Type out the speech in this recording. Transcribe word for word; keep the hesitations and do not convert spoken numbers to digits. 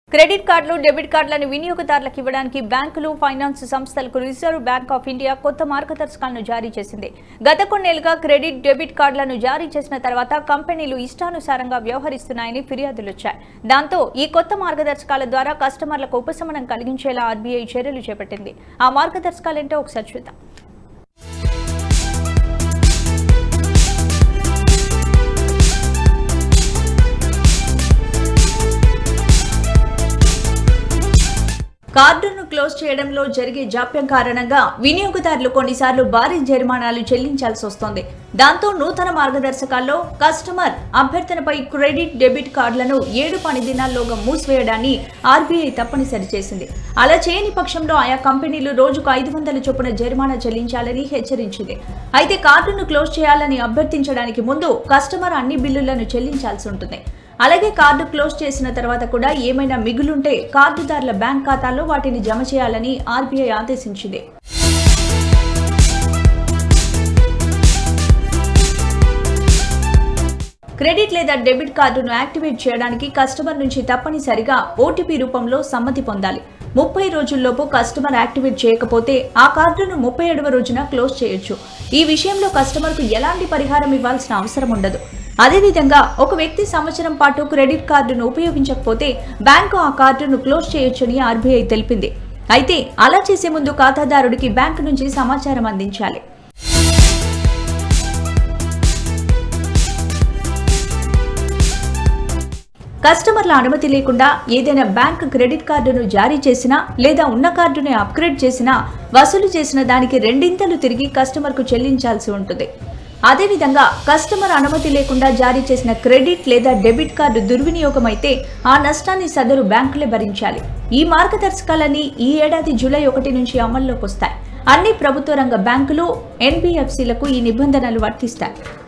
Credit కార్డులు debit కార్డులను వినియోగదారులకు ఇవ్వడానికి బ్యాంకులు ఫైనాన్స్ సంస్థలకు రిజర్వ్ బ్యాంక్ ఆఫ్ ఇండియా కొత్త మార్గదర్శకాలను జారీ చేసింది. గత కొన్నేళ్లుగా క్రెడిట్ డెబిట్ కార్డులను జారీ చేసిన తర్వాత కంపెనీలు ఇష్టానుసారంగా వ్యవహరిస్తున్నాయని ఫిర్యాదులు వచ్చాయి. దాంతో ఈ కొత్త మార్గదర్శకాల ద్వారా కస్టమర్లకు ఉపశమనం కలిగించేలా ఆర్బీఐ చర్యలు చేపట్టింది. ఆ మార్గదర్శకాలేంటో ఒకసారి చూద్దాం. కార్డును క్లోజ్ చేయడంలో జరిగే జాప్యం కారణంగా వినియోగదారులు కొన్నిసార్లు భారీ జరిమానాలు చెల్లించాల్సి వస్తోంది. దాంతో నూతన మార్గదర్శకాల్లో కస్టమర్ అభ్యర్థనపై క్రెడిట్ డెబిట్ కార్డులను ఏడు పని దినాల్లోగా మూసివేయడాన్ని ఆర్బీఐ తప్పనిసరి చేసింది. అలా చేయని పక్షంలో ఆయా కంపెనీలు రోజుకు ఐదు వందల చొప్పున జరిమానా చెల్లించాలని హెచ్చరించింది. అయితే కార్డును క్లోజ్ చేయాలని అభ్యర్థించడానికి ముందు కస్టమర్ అన్ని బిల్లులను చెల్లించాల్సి ఉంటుంది. అలాగే కార్డు క్లోజ్ చేసిన తర్వాత కూడా ఏమైనా మిగులుంటే కార్డుదారుల బ్యాంక్ ఖాతాల్లో వాటిని జమ చేయాలని ఆర్బీఐ ఆదేశించింది. క్రెడిట్ లేదా డెబిట్ కార్డును యాక్టివేట్ చేయడానికి కస్టమర్ నుంచి తప్పనిసరిగా ఓటీపీ రూపంలో సమ్మతి పొందాలి. ముప్పై రోజుల్లోపు కస్టమర్ యాక్టివేట్ చేయకపోతే ఆ కార్డును ముప్పై ఏడవ రోజున క్లోజ్ చేయొచ్చు. ఈ విషయంలో కస్టమర్కు ఎలాంటి పరిహారం ఇవ్వాల్సిన అవసరం ఉండదు. అదేవిధంగా ఒక వ్యక్తి సంవత్సరం పాటు క్రెడిట్ కార్డును ఉపయోగించకపోతే బ్యాంకు ఆ కార్డును క్లోజ్ చేయొచ్చని ఆర్బీఐ తెలిపింది. అయితే అలా చేసే ముందు ఖాతాదారుడికి బ్యాంకు నుంచి సమాచారం అందించాలి. కస్టమర్ల అనుమతి లేకుండా ఏదైనా బ్యాంక్ క్రెడిట్ కార్డును జారీ చేసినా లేదా ఉన్న కార్డుని అప్గ్రేడ్ చేసినా వసూలు చేసిన దానికి రెండింతలు తిరిగి కస్టమర్కు చెల్లించాల్సి ఉంటుంది. అదేవిధంగా కస్టమర్ అనుమతి లేకుండా జారీ చేసిన క్రెడిట్ లేదా డెబిట్ కార్డు దుర్వినియోగం అయితే ఆ నష్టాన్ని సదరు బ్యాంకులే భరించాలి. ఈ మార్గదర్శకాలన్నీ ఈ ఏడాది జూలై ఒకటి నుంచి అమల్లోకి వస్తాయి. అన్ని ప్రభుత్వ రంగ బ్యాంకులు, ఎన్బీఎఫ్సీలకు ఈ నిబంధనలు వర్తిస్తాయి.